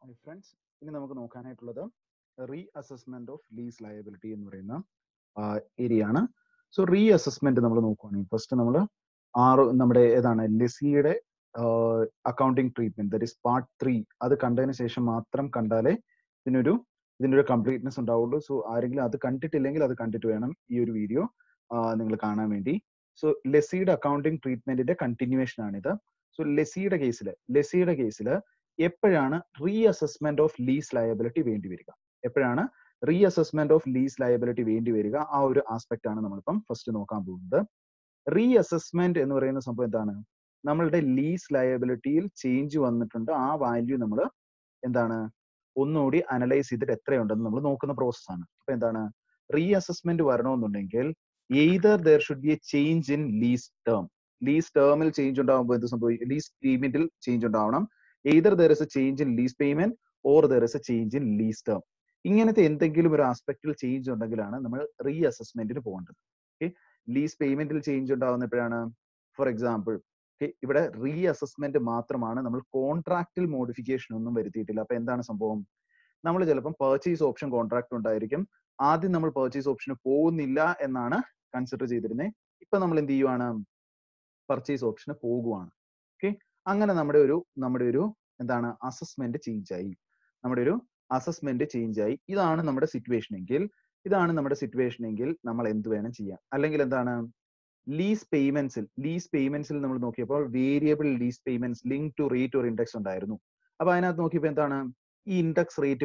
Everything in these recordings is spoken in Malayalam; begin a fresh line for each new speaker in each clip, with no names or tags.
ഫ്രണ്ട്സ്, ഇനി നമുക്ക് നോക്കാനായിട്ടുള്ളത് reassessment of lease liability എന്ന് പറയുന്ന ഏരിയ ആണ്. സോ റീ അസസ്മെന്റ് നമ്മൾ നോക്കുകയാണെങ്കിൽ ഫസ്റ്റ് നമ്മൾ നമ്മുടെ ഏതാണ് ലെസിയുടെ accounting treatment that is part 3 അത് കണ്ടതിന് ശേഷം മാത്രം കണ്ടാലേ ഇതിൻ്റെ ഒരു കംപ്ലീറ്റ്നെസ് ഉണ്ടാവുള്ളൂ. സോ ആരെങ്കിലും അത് കണ്ടിട്ടില്ലെങ്കിൽ അത് കണ്ടിട്ട് വേണം ഈ ഒരു വീഡിയോ നിങ്ങൾ കാണാൻ വേണ്ടി. സോ ലെസിയുടെ അക്കൗണ്ടിങ് ട്രീറ്റ്മെന്റിന്റെ കണ്ടിന്യൂവേഷൻ ആണിത്. സോ ലെസിയുടെ കേസിൽ എപ്പോഴാണ് reassessment of lease liability വേണ്ടി വരിക, എപ്പോഴാണ് reassessment of lease liability വേണ്ടി വരിക, ആ ഒരു ആസ്പെക്ട് ആണ് നമ്മളിപ്പം ഫസ്റ്റ് നോക്കാൻ പോകുന്നത്. റീ അസസ്മെന്റ് എന്ന് പറയുന്ന സംഭവം എന്താണ്? നമ്മളുടെ ലീസ് ലയബിലിറ്റിയിൽ ചേഞ്ച് വന്നിട്ടുണ്ട്, ആ വാല്യൂ നമ്മൾ എന്താണ് ഒന്നുകൂടി അനലൈസ് ചെയ്തിട്ട് എത്രയുണ്ടെന്ന് നമ്മൾ നോക്കുന്ന പ്രോസസ്സാണ്. അപ്പൊ എന്താണ് റീ അസസ്മെന്റ് വരണമെന്നുണ്ടെങ്കിൽ either there should be a change in lease ടേമിൽ ചേഞ്ച് ഉണ്ടാകുമ്പോൾ എന്ത് സംഭവിക്കും? ലീസ് പേയ്മെന്റിൽ ചേഞ്ച് ഉണ്ടാവണം. Either there is a change in lease payment or there is a change in lease term. ഇങ്ങനത്തെ എന്തെങ്കിലും ഒരു ആസ്പെക്റ്റിൽ ചേഞ്ച് ഉണ്ടെങ്കിലാണ് നമ്മൾ റീ അസസ്മെന്റിന് പോകേണ്ടത്. ഓക്കെ, ലീസ് പേയ്മെന്റിൽ ചേഞ്ച് ഉണ്ടാവുന്ന എപ്പോഴാണ്? ഫോർ എക്സാമ്പിൾ ഇവിടെ റീ അസസ്മെന്റ് മാത്രമാണ്, നമ്മൾ കോൺട്രാക്റ്റിൽ മോഡിഫിക്കേഷൻ ഒന്നും വരുത്തിയിട്ടില്ല. അപ്പൊ എന്താണ് സംഭവം? നമ്മൾ ചിലപ്പം പർച്ചേസ് ഓപ്ഷൻ കോൺട്രാക്ട് ഉണ്ടായിരിക്കും, ആദ്യം നമ്മൾ പർച്ചേസ് ഓപ്ഷന് പോകുന്നില്ല എന്നാണ് കൺസിഡർ ചെയ്തിരുന്നത്. ഇപ്പൊ നമ്മൾ എന്ത് ചെയ്യുവാണ്? പർച്ചേസ് ഓപ്ഷന് പോകുവാണ്. ഓക്കെ, അങ്ങനെ നമ്മുടെ ഒരു എന്താണ് അസസ്മെന്റ് ചേഞ്ച് ആയി, ഇതാണ് നമ്മുടെ സിറ്റുവേഷൻ എങ്കിൽ നമ്മൾ എന്ത് വേണം ചെയ്യാം? അല്ലെങ്കിൽ എന്താണ് ലീസ് പേയ്മെന്റ്സിൽ നമ്മൾ നോക്കിയപ്പോൾ variable lease payments link to rate or index ഉണ്ടായിരുന്നു. അപ്പൊ അതിനകത്ത് നോക്കിയപ്പോൾ എന്താണ്? ഈ ഇൻഡെക്സ് റേറ്റ്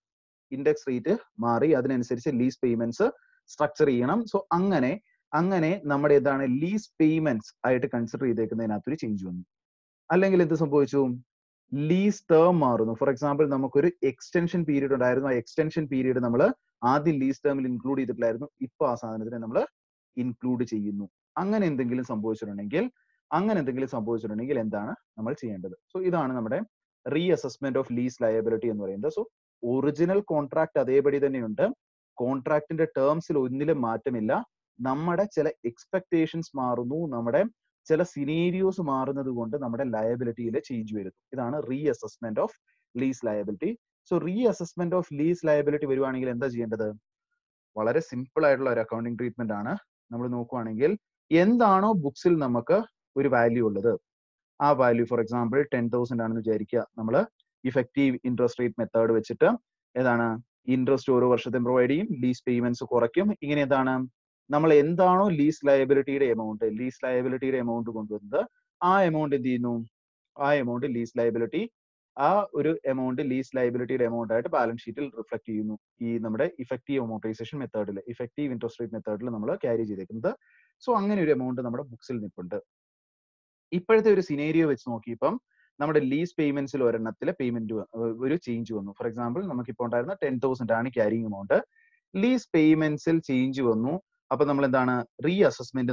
മാറി അതിനനുസരിച്ച് ലീസ് പേയ്മെന്റ്സ് സ്ട്രക്ചർ ചെയ്യണം. സോ അങ്ങനെ നമ്മുടെ എന്താണ് ലീസ് പേയ്മെന്റ്സ് ആയിട്ട് കൺസിഡർ ചെയ്തേക്കുന്നതിനകത്തൊരു ചേഞ്ച് വന്നു. അല്ലെങ്കിൽ എന്ത് സംഭവിച്ചു? ലീസ് ടേം മാറുന്നു. ഫോർ എക്സാമ്പിൾ നമുക്കൊരു എക്സ്റ്റൻഷൻ പീരീഡ് ഉണ്ടായിരുന്നു, ആ എക്സ്റ്റൻഷൻ പീരീഡ് നമ്മൾ ആദ്യം ലീസ് ടേമിൽ ഇൻക്ലൂഡ് ചെയ്തിട്ടില്ലായിരുന്നു, ഇപ്പൊ ആ സാധനത്തിനെ നമ്മൾ ഇൻക്ലൂഡ് ചെയ്യുന്നു. അങ്ങനെ എന്തെങ്കിലും സംഭവിച്ചിട്ടുണ്ടെങ്കിൽ എന്താണ് നമ്മൾ ചെയ്യേണ്ടത്? സോ ഇതാണ് നമ്മുടെ reassessment of lease liability എന്ന് പറയുന്നത്. സോ ഒറിജിനൽ കോൺട്രാക്ട് അതേപടി തന്നെയുണ്ട്, കോൺട്രാക്ടിന്റെ ടേംസിൽ ഒന്നിലും മാറ്റമില്ല, നമ്മുടെ ചില എക്സ്പെക്ടേഷൻസ് മാറുന്നു, നമ്മുടെ ചില സിനേരിയോസ് മാറുന്നത് കൊണ്ട് നമ്മുടെ ലയബിലിറ്റിയിൽ ചേഞ്ച് വരുന്നു. ഇതാണ് reassessment of lease liability. So reassessment of lease liability വരുവാണെങ്കിൽ എന്താ ചെയ്യേണ്ടത്? വളരെ സിമ്പിൾ ആയിട്ടുള്ള ഒരു അക്കൗണ്ടിങ് ട്രീറ്റ്മെന്റ് ആണ്. നമ്മൾ നോക്കുവാണെങ്കിൽ എന്താണോ ബുക്സിൽ നമുക്ക് ഒരു വാല്യൂ ഉള്ളത്, ആ വാല്യൂ ഫോർ എക്സാമ്പിൾ 10,000 ആണെന്ന് വിചാരിക്കുക. നമ്മൾ ഇഫക്റ്റീവ് ഇൻട്രസ്റ്റ് റേറ്റ് മെത്തേഡ് വെച്ചിട്ട് ഏതാണ് ഇൻട്രസ്റ്റ് ഓരോ വർഷത്തെ പ്രൊവൈഡ് ചെയ്യും, ലീസ് പേയ്മെന്റ്സ് കുറയ്ക്കും. ഇങ്ങനെ എന്താണ് നമ്മൾ എന്താണോ ലീസ് ലയബിലിറ്റിയുടെ എമൗണ്ട് കൊണ്ടുവന്നത്, ആ എമൗണ്ട് എന്ത് ചെയ്യുന്നു? ആ എമൗണ്ട് ലീസ് ലയബിലിറ്റിയുടെ എമൗണ്ട് ആയിട്ട് ബാലൻസ് ഷീറ്റിൽ റിഫ്ലക്ട് ചെയ്യുന്നു. ഈ നമ്മുടെ ഇഫക്റ്റീവ് അമോർട്ടൈസേഷൻ മെത്തേഡിൽ, ഇഫക്റ്റീവ് ഇൻട്രസ്റ്റ് റേറ്റ് മെത്തേഡിൽ നമ്മൾ ക്യാരി ചെയ്തേക്കുന്നത്. സോ അങ്ങനെ ഒരു എമൗണ്ട് നമ്മുടെ ബുക്സിൽ നിൽപ്പുണ്ട്. ഇപ്പോഴത്തെ ഒരു സിനേരിയോ വെച്ച് നോക്കിയപ്പം നമ്മുടെ ലീസ് പേയ്മെന്റ്സിൽ ഒരെണ്ണത്തിലെ പേയ്മെന്റ് ഒരു ചേഞ്ച് വന്നു. ഫോർ എക്സാമ്പിൾ നമുക്കിപ്പോൾ ഉണ്ടായിരുന്ന 10,000 ആണ് ക്യാരിങ് എമൗണ്ട്, ലീസ് പേയ്മെന്റ്സിൽ ചേഞ്ച് വന്നു. അപ്പൊ നമ്മൾ എന്താണ് റീ അസസ്മെന്റ്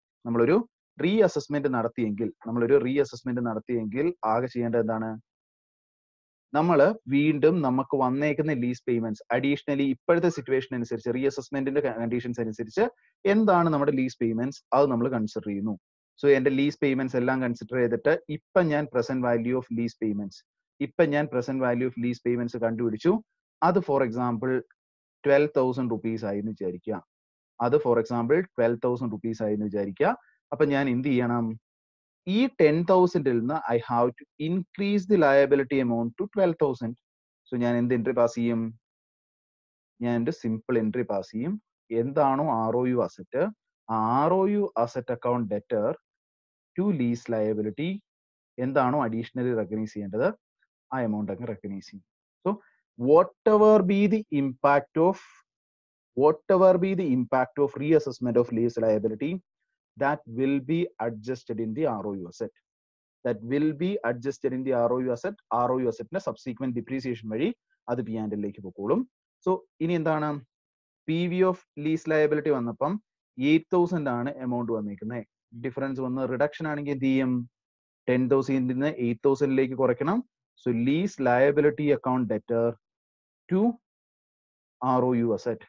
നടത്തിയെങ്കിൽ ആകെ ചെയ്യേണ്ടത് എന്താണ്? നമ്മൾ വീണ്ടും നമുക്ക് വന്നേക്കുന്ന ലീസ് പേയ്മെന്റ്സ് അഡീഷണലി ഇപ്പോഴത്തെ സിറ്റുവേഷൻ അനുസരിച്ച്, റീ അസസ്മെന്റിന്റെ കണ്ടീഷൻസ് അനുസരിച്ച് എന്താണ് നമ്മുടെ ലീസ് പേയ്മെന്റ്സ്, അത് നമ്മൾ കൺസിഡർ ചെയ്യുന്നു. സോ എന്റെ ലീസ് പേയ്മെന്റ്സ് എല്ലാം കൺസിഡർ ചെയ്തിട്ട് ഇപ്പൊ ഞാൻ present value of lease payments കണ്ടുപിടിച്ചു. അത് ഫോർ എക്സാമ്പിൾ 12,000 റുപ്പീസ് ആയി എന്ന് വിചാരിക്കുക. അപ്പൊ ഞാൻ എന്ത് ചെയ്യണം? ഈ 10,000-ൽ നിന്ന് I have to increase the liability amount to 12,000. So ഞാൻ എന്ത് എൻട്രി പാസ് ചെയ്യും? ഞാൻ എൻ്റെ സിമ്പിൾ എൻട്രി പാസ് ചെയ്യും. എന്താണോ ROU അസറ്റ്, ആ ROU asset account debtor to lease liability എന്താണോ അഡീഷണലി റെക്കഗ്നൈസ് ചെയ്യേണ്ടത്, ആ എമൗണ്ട് അങ്ങ് റെക്കഗ്നൈസ് ചെയ്യും. So whatever be the impact of reassessment of lease liability, that will be adjusted in the ROU asset. ROU assetന്റെ സബ്സീക്വന്റ് ഡിപ്രീസിയേഷൻ വഴി അത് P&L-ലേക്ക് പൊക്കോളും. സോ ഇനി എന്താണ്? PV ഓഫ് ലീസ് ലയബിലിറ്റി വന്നപ്പം 8,000 ആണ് എമൗണ്ട് വന്നിരിക്കുന്നത്. ഡിഫറൻസ് വന്ന് റിഡക്ഷൻ ആണെങ്കിൽ എന്ത് ചെയ്യും? 10,000 നിന്ന് 8,000-ലേക്ക് കുറയ്ക്കണം. So lease liability account debtor to ROU asset.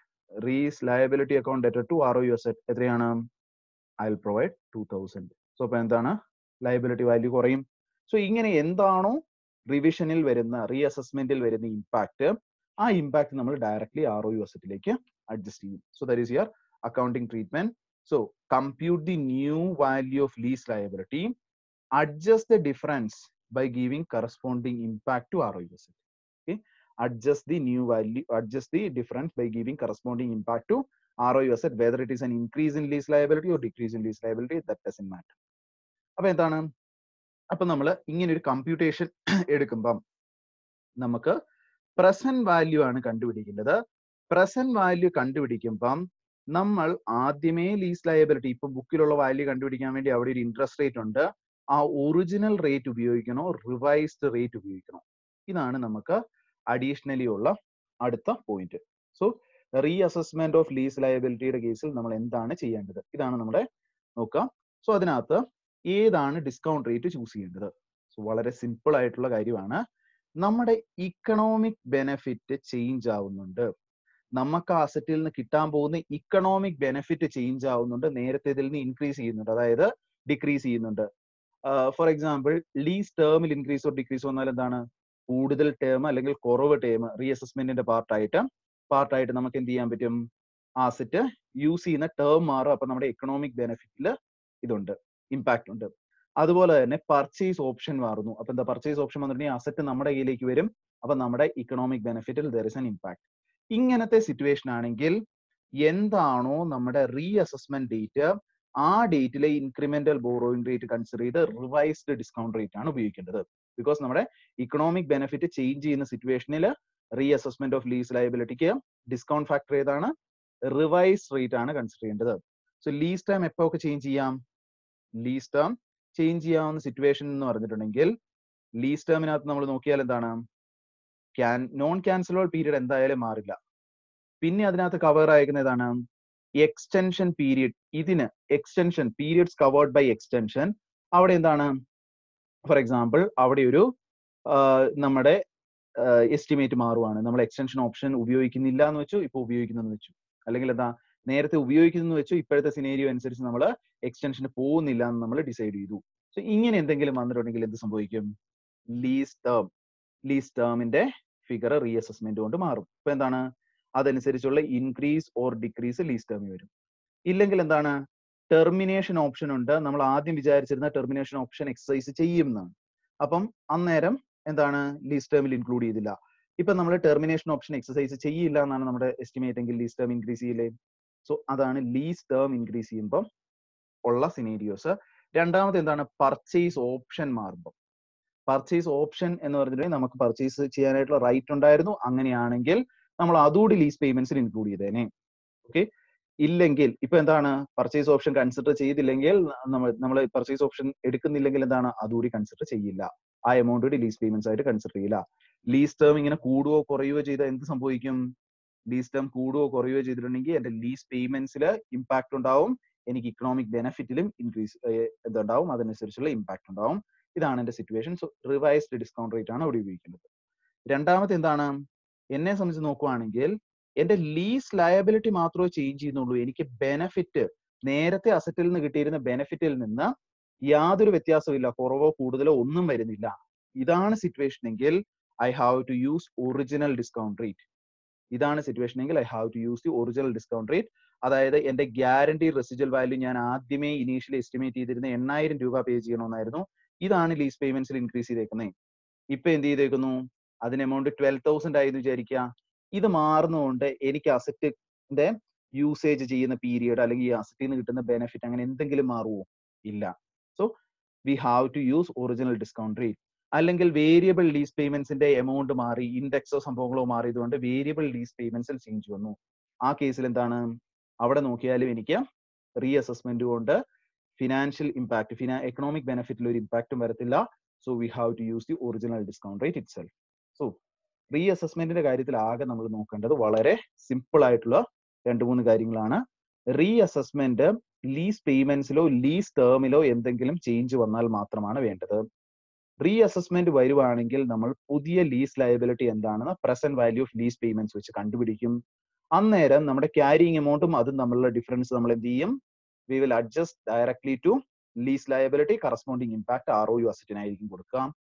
എത്രയാണ്? I will provide 2,000. സോ അപ്പൊ എന്താണ്? ലയബിലിറ്റി വാല്യൂ കുറയും. സോ ഇങ്ങനെ എന്താണോ റിവിഷനിൽ വരുന്ന റീഅസസ്മെന്റിൽ വരുന്ന ഇമ്പാക്ട്, ആ ഇമ്പാക്ട് നമ്മൾ ഡയറക്ട്ലി ROU അസറ്റിലേക്ക് അഡ്ജസ്റ്റ് ചെയ്യും. So that is your accounting treatment. So compute the new value of lease liability, adjust the difference by giving corresponding impact to ROU asset. Okay, adjust the new value, adjust the difference by giving corresponding impact to ROU asset, whether it is an increase in lease liability or decrease in lease liability, that doesn't matter. അപ്പൊ എന്താണ്, അപ്പൊ നമ്മൾ ഇങ്ങനെ ഒരു കമ്പ്യൂട്ടേഷൻ എടുക്കുമ്പം നമുക്ക് പ്രസന്റ് വാല്യൂ ആണ് കണ്ടുപിടിക്കേണ്ടത്. പ്രസന്റ് വാല്യൂ കണ്ടുപിടിക്കുമ്പം നമ്മൾ ആദ്യമേ ലീസ് ലയബിലിറ്റി, ഇപ്പൊ ബുക്കിലുള്ള വാല്യൂ കണ്ടുപിടിക്കാൻ വേണ്ടി അവിടെ ഒരു ഇൻട്രസ്റ്റ് റേറ്റ് ഉണ്ട്. ആ ഒറിജിനൽ റേറ്റ് ഉപയോഗിക്കണോ റിവൈസ്ഡ് റേറ്റ് ഉപയോഗിക്കണോ, ഇതാണ് നമുക്ക് അഡീഷണലി ഉള്ള അടുത്ത point. So reassessment of lease ലയബിലിറ്റിയുടെ കേസിൽ നമ്മൾ എന്താണ് ചെയ്യേണ്ടത്, ഇതാണ് നമ്മുടെ നോക്കാം. സോ അതിനകത്ത് ഏതാണ് ഡിസ്കൗണ്ട് റേറ്റ് ചൂസ് ചെയ്യേണ്ടത്? സോ വളരെ സിമ്പിൾ ആയിട്ടുള്ള കാര്യമാണ്. നമ്മുടെ ഇക്കണോമിക് ബെനിഫിറ്റ് ചേഞ്ച് ആവുന്നുണ്ട്, നമുക്ക് ആ അസറ്റിൽ നിന്ന് കിട്ടാൻ പോകുന്ന ഇക്കണോമിക് ബെനിഫിറ്റ് ചേഞ്ച് ആവുന്നുണ്ട്, നേരത്തെ ഇതിൽ നിന്ന് ഇൻക്രീസ് ചെയ്യുന്നുണ്ട്, അതായത് ഡിക്രീസ് ചെയ്യുന്നുണ്ട്. ഫോർ എക്സാമ്പിൾ ലീസ് ടേമിൽ ഇൻക്രീസോ ഡിക്രീസോ വന്നാൽ എന്താണ്, കൂടുതൽ ടേം അല്ലെങ്കിൽ കുറവ് ടേം റീഅസസ്മെന്റിന്റെ പാർട്ടായിട്ട് നമുക്ക് എന്ത് ചെയ്യാൻ പറ്റും, അസറ്റ് യൂസ് ചെയ്യുന്ന ടേം മാറും. അപ്പൊ നമ്മുടെ എക്കണോമിക് ബെനിഫിറ്റിൽ ഇതുണ്ട്, ഇമ്പാക്ട് ഉണ്ട്. അതുപോലെ തന്നെ പർച്ചേസ് ഓപ്ഷൻ മാറുന്നു. അപ്പൊ എന്താ, പർച്ചേസ് ഓപ്ഷൻ വന്നിട്ടുണ്ടെങ്കിൽ അസറ്റ് നമ്മുടെ കയ്യിലേക്ക് വരും. അപ്പൊ നമ്മുടെ ഇക്കണോമിക് ബെനിഫിറ്റിൽ ദർ ഇസ് ആൻ ഇമ്പാക്ട്. ഇങ്ങനത്തെ സിറ്റുവേഷൻ ആണെങ്കിൽ എന്താണോ നമ്മുടെ റീഅസസ്മെന്റ് ഡേറ്റ്, ആ ഡേറ്റിലെ ഇൻക്രിമെന്റൽ ബോറോയിങ് റേറ്റ് കൺസിഡർ ചെയ്ത് റിവൈസ്ഡ് ഡിസ്കൗണ്ട് റേറ്റ് ആണ് ഉപയോഗിക്കേണ്ടത്. ബിക്കോസ് നമ്മുടെ ഇക്കണോമിക് ബെനിഫിറ്റ് ചേഞ്ച് ചെയ്യുന്ന സിറ്റുവേഷനിൽ റീഅസസ്മെന്റ് ഓഫ് ലീസ് ലയബിലിറ്റിക്ക് ഡിസ്കൗണ്ട് ഫാക്ടർ ഏതാണ്, റിവൈസ്ഡ് റേറ്റ് ആണ് കൺസിഡർ ചെയ്യേണ്ടത്. സോ ലീസ് ടൈം എപ്പോ ഒക്കെ ചേഞ്ച് ചെയ്യാം, ലീസ് ടേം ചേഞ്ച് ചെയ്യാവുന്ന സിറ്റുവേഷൻ എന്ന് പറഞ്ഞിട്ടുണ്ടെങ്കിൽ ലീസ് ടേമിനകത്ത് നമ്മൾ നോക്കിയാൽ എന്താണ്, നോൺ ക്യാൻസലബിൾ പീരീഡ് എന്തായാലും മാറില്ല. പിന്നെ അതിനകത്ത് കവർ ആയിരിക്കുന്ന ഏതാണ്, എക്സ്റ്റൻഷൻ പീരീഡ്. ഇതിന് extension periods covered by extension, അവിടെ എന്താണ്, ഫോർ എക്സാമ്പിൾ അവിടെ ഒരു നമ്മുടെ എസ്റ്റിമേറ്റ് മാറുവാണ്, നമ്മൾ എക്സ്റ്റൻഷൻ ഓപ്ഷൻ ഉപയോഗിക്കുന്നില്ല എന്ന് വെച്ചു, ഇപ്പൊ ഉപയോഗിക്കുന്നെന്ന് വെച്ചു, അല്ലെങ്കിൽ എന്താ നേരത്തെ ഉപയോഗിക്കുന്നു വെച്ചു, ഇപ്പോഴത്തെ സിനേരിയോ അനുസരിച്ച് നമ്മൾ എക്സ്റ്റൻഷന് പോകുന്നില്ല എന്ന് നമ്മൾ ഡിസൈഡ് ചെയ്തു. സോ ഇങ്ങനെ എന്തെങ്കിലും വന്നിട്ടുണ്ടെങ്കിൽ എന്ത് സംഭവിക്കും, ലീസ് ടേമിന്റെ ഫിഗർ റീഅസസ്മെന്റ് കൊണ്ട് മാറും. ഇപ്പൊ എന്താണ്, അതനുസരിച്ചുള്ള ഇൻക്രീസ് ഓർ ഡിക്രീസ് ലീസ് ടേമിൽ വരും. ഇല്ലെങ്കിൽ എന്താണ്, ടെർമിനേഷൻ ഓപ്ഷൻ ഉണ്ട്, നമ്മൾ ആദ്യം വിചാരിച്ചിരുന്ന ടെർമിനേഷൻ ഓപ്ഷൻ എക്സസൈസ് ചെയ്യുന്നതാണ്. അപ്പം അന്നേരം എന്താണ്, ലീസ് ടേമിൽ ഇൻക്ലൂഡ് ചെയ്തില്ല. ഇപ്പൊ നമ്മൾ ടെർമിനേഷൻ ഓപ്ഷൻ എക്സസൈസ് ചെയ്യില്ല എന്നാണ് നമ്മുടെ എസ്റ്റിമേറ്റ് എങ്കിൽ ലീസ് ടേം ഇൻക്രീസ് ചെയ്യില്ലേ. സോ അതാണ് ലീസ് ടേം ഇൻക്രീസ് ചെയ്യുമ്പോൾ ഉള്ള സിനേരിയോസ്. രണ്ടാമത് എന്താണ്, പർച്ചേസ് ഓപ്ഷൻ മാറുമ്പോൾ. പർച്ചേസ് ഓപ്ഷൻ എന്ന് പറഞ്ഞിട്ടുണ്ടെങ്കിൽ നമുക്ക് പർച്ചേസ് ചെയ്യാനായിട്ടുള്ള റൈറ്റ് ഉണ്ടായിരുന്നു, അങ്ങനെയാണെങ്കിൽ നമ്മൾ അതുകൂടി ലീസ് പേയ്മെന്റ്സിൽ ഇൻക്ലൂഡ് ചെയ്തേനെ. ഓക്കെ, ഇല്ലെങ്കിൽ ഇപ്പൊ എന്താണ്, പർച്ചേസ് ഓപ്ഷൻ കൺസിഡർ ചെയ്തില്ലെങ്കിൽ, നമ്മൾ പർച്ചേസ് ഓപ്ഷൻ എടുക്കുന്നില്ലെങ്കിൽ എന്താണ്, അതുകൂടി കൺസിഡർ ചെയ്യില്ല, ആ എമൗണ്ട് കൂടി ലീസ് പേയ്മെന്റ്സ് ആയിട്ട് കൺസിഡർ ചെയ്യില്ല. ലീസ് ടേം ഇങ്ങനെ കൂടുകയോ കുറയുകയോ ചെയ്താൽ എന്ത് സംഭവിക്കും, ലീസ് ടേം കൂടുകയോ കുറയുകയോ ചെയ്തിട്ടുണ്ടെങ്കിൽ എന്റെ ലീസ് പേയ്മെന്റ്സിൽ ഇമ്പാക്ട് ഉണ്ടാവും, എനിക്ക് ഇക്കണോമിക് ബെനിഫിറ്റിലും ഇൻക്രീസ് എന്തുണ്ടാവും, അതനുസരിച്ചുള്ള ഇമ്പാക്ട് ഉണ്ടാവും. ഇതാണ് എന്റെ situation. So revised discount rate ആണ് അവിടെ ഉപയോഗിക്കുന്നത്. രണ്ടാമത്തെ എന്താണ്, എന്നെ സംബന്ധിച്ച് നോക്കുവാണെങ്കിൽ എന്റെ ലീസ് ലയബിലിറ്റി മാത്രമേ ചേഞ്ച് ചെയ്യുന്നുള്ളൂ, എനിക്ക് ബെനിഫിറ്റ് നേരത്തെ അസറ്റിൽ നിന്ന് കിട്ടിയിരുന്ന ബെനിഫിറ്റിൽ നിന്ന് യാതൊരു വ്യത്യാസമില്ല, കുറവോ കൂടുതലോ ഒന്നും വരുന്നില്ല. ഇതാണ് സിറ്റുവേഷൻ എങ്കിൽ I have to use original discount rate. ഇതാണ് സിറ്റുവേഷൻ എങ്കിൽ I have to use the original discount rate. അതായത് എന്റെ ഗ്യാരണ്ടി റെസിജ്വൽ വാല്യൂ ഞാൻ ആദ്യമേ ഇനീഷ്യലി എസ്റ്റിമേറ്റ് ചെയ്തിരുന്ന 8000 രൂപ പേ ചെയ്യണമെന്നായിരുന്നു. ഇതാണ് ലീസ് പേയ്മെന്റ്സിൽ ഇൻക്രീസ് ചെയ്തേക്കുന്നത്. ഇപ്പൊ എന്ത് ചെയ്തേക്കുന്നു, അതിന് എമൗണ്ട് 12,000 ആയെന്ന് വിചാരിക്കുക. ഇത് മാറുന്നതുകൊണ്ട് എനിക്ക് അസറ്റിന്റെ യൂസേജ് ചെയ്യുന്ന പീരിയഡ് അല്ലെങ്കിൽ ഈ അസറ്റിൽ നിന്ന് കിട്ടുന്ന ബെനിഫിറ്റ് അങ്ങനെ എന്തെങ്കിലും മാറുമോ, ഇല്ല. So we have to use original discount rate. അല്ലെങ്കിൽ വേരിയബിൾ ലീസ് പേയ്മെന്റ്സിന്റെ എമൗണ്ട് മാറി, ഇൻഡെക്സോ സംഭവങ്ങളോ മാറിയതുകൊണ്ട് വേരിയബിൾ ലീസ് പേയ്മെന്റ്സിൽ ചേഞ്ച് വന്നു. ആ കേസിൽ എന്താണ്, അവിടെ നോക്കിയാലും എനിക്ക് റീഅസസ്മെന്റ് കൊണ്ട് ഫിനാൻഷ്യൽ ഇമ്പാക്ട്, എക്കണോമിക് ബെനിഫിറ്റിൽ ഒരു ഇമ്പാക്റ്റും വരത്തില്ല. So we have to use the original discount rate itself. So റീഅസസ്മെന്റിന്റെ കാര്യത്തിൽ ആകെ നമ്മൾ നോക്കേണ്ടത് വളരെ സിമ്പിൾ ആയിട്ടുള്ള 2-3 കാര്യങ്ങളാണ്. റീഅസസ്മെന്റ് ലീസ് പേയ്മെന്റ്സിലോ ലീസ് ടേമിലോ എന്തെങ്കിലും ചേഞ്ച് വന്നാൽ മാത്രമാണ് വേണ്ടത്. റീഅസസ്മെന്റ് വരുവാണെങ്കിൽ നമ്മൾ പുതിയ ലീസ് ലയബിലിറ്റി എന്താണെന്ന് present value of lease payments വെച്ച് കണ്ടുപിടിക്കും. അന്നേരം നമ്മുടെ ക്യാരിയിങ് എമൗണ്ടും അതും തമ്മിലുള്ള ഡിഫറൻസ് നമ്മൾ എന്ത് ചെയ്യും, we will adjust directly to lease liability, corresponding impact ROU അസറ്റിനായിരിക്കും കൊടുക്കാം.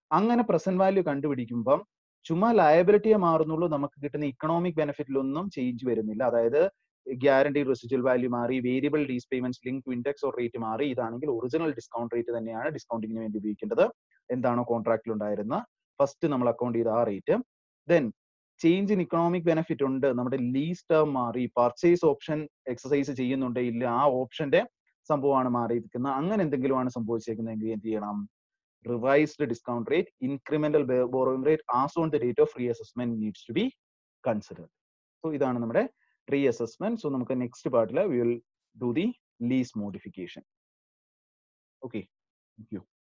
അങ്ങനെ പ്രസന്റ് വാല്യൂ കണ്ടുപിടിക്കുമ്പം ചുമ്മാ ലയബിലിറ്റിയെ മാറുന്നുള്ളൂ, നമുക്ക് കിട്ടുന്ന ഇക്കണോമിക് ബെനിഫിറ്റിലൊന്നും ചേഞ്ച് വരുന്നില്ല. അതായത് ഗ്യാരണ്ടി റെസിജ്വൽ വാല്യൂ മാറി, variable lease payments link to index or rate മാറി. ഇതാണെങ്കിൽ ഒറിജിനൽ ഡിസ്കൗണ്ട് റേറ്റ് തന്നെയാണ് ഡിസ്കൗണ്ടിങ്ങിന് വേണ്ടി ഉപയോഗിക്കേണ്ടത്. എന്താണോ കോൺട്രാക്റ്റിൽ ഉണ്ടായിരുന്ന ഫസ്റ്റ് നമ്മൾ അക്കൗണ്ട് ചെയ്ത ആ rate. Then change in economic benefit ഉണ്ട്, നമ്മുടെ ലീസ് ടേം മാറി, പർച്ചേസ് ഓപ്ഷൻ എക്സസൈസ് ചെയ്യുന്നുണ്ട് ഇല്ല, ആ ഓപ്ഷന്റെ സംഭവമാണ് മാറിയിരിക്കുന്നത്. അങ്ങനെ എന്തെങ്കിലുമാണ് സംഭവിച്ചേക്കുന്നതെങ്കിൽ എന്ത് ചെയ്യണം? revised discount rate, incremental borrowing rate as on the date of reassessment needs to be considered. So ഇതാണ് നമ്മുടെ reassessment. So നമുക്ക് നെക്സ്റ്റ് പാർട്ടിൽ we will do the lease modification. Okay, thank you.